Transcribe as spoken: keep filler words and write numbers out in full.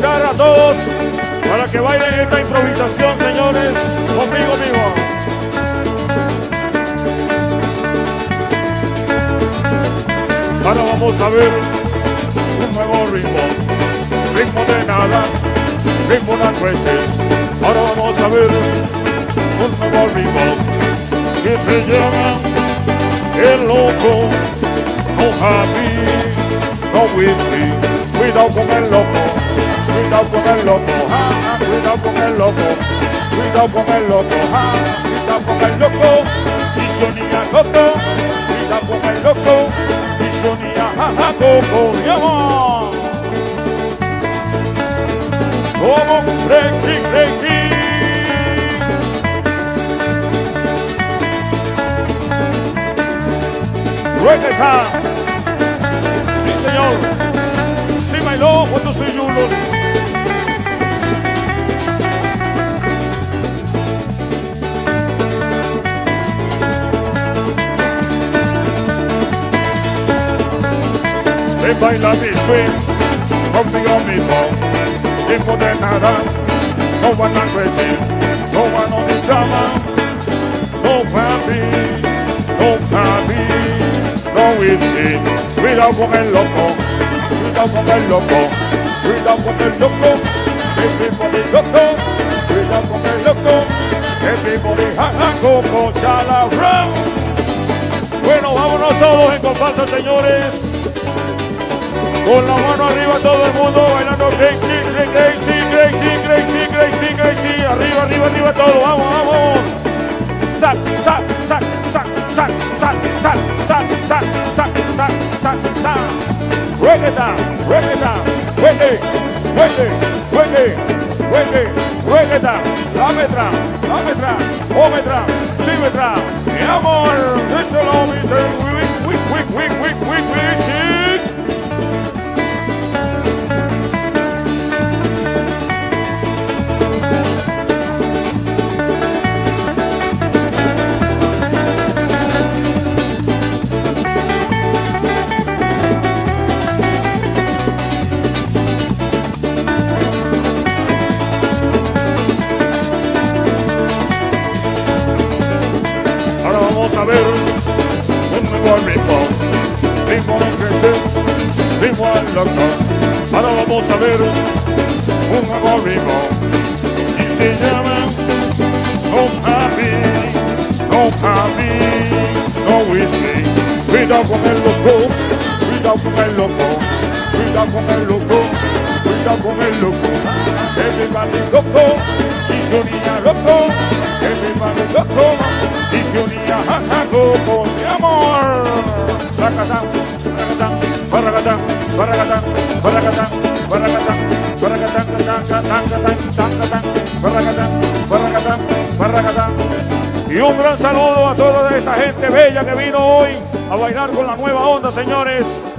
invitar a todos para que bailen esta improvisación, señores, conmigo mismo. Ahora vamos a ver un nuevo ritmo, ritmo de nada, ritmo de crece. Ahora vamos a ver un nuevo ritmo que se llama El Loco, no happy, no whiskey. Cuidado con el loco, cuidado con el loco, ja, cuidado con el loco, cuidado con el loco, ja, cuidado con el loco, y sonía loco, cuidado con el loco, y sonía jaja coco, llama. Como crazy, crazy. Reggaeton, sí señor. Bailó cuando soy yulo. Ven baila mi swing, conmigo mismo, tiempo de nada, no van a crecer, no van a ni drama, no happy, no happy, no whiskey, cuidado con el loco. Cuidado con el loco, cuidado con el loco, everybody loco, cuidado con el loco, everybody jaja coco, chala round. Bueno, vámonos todos en comparsa, señores. Con la mano arriba todo el mundo bailando crazy, crazy, crazy, crazy, crazy, crazy. Arriba, arriba, arriba todo, vamos, vamos. Sac, sac, sac, sac, sac, sac, sac, sac, sac, sac, sac, sac, sac. Reggaeton, reggaeton, reggae, reggae, reggae, reggae, reggaeton, lametra, lametra, ometra, simetra, mi amor, díselo, mister, quick, quick, quick, quick, quick, quick, quick, vamos a ver un nuevo ritmo, ritmo de crecer, ritmo al loco. Ahora vamos a ver un nuevo ritmo y se llama No Happy, No Happy, No Whiskey. Cuidado con el loco, cuidado con el loco, cuidado con el loco, cuidado con el loco. Everybody loco y su niña loco, everybody loco. Y se unía jaja coco, mi amor. Barragatán, barragatán, barragatán, barragatán, barragatán, barragatán, barragatán, barragatán, barragatán, barragatán. Y un gran saludo a toda esa gente bella que vino hoy a bailar con la nueva onda, señores.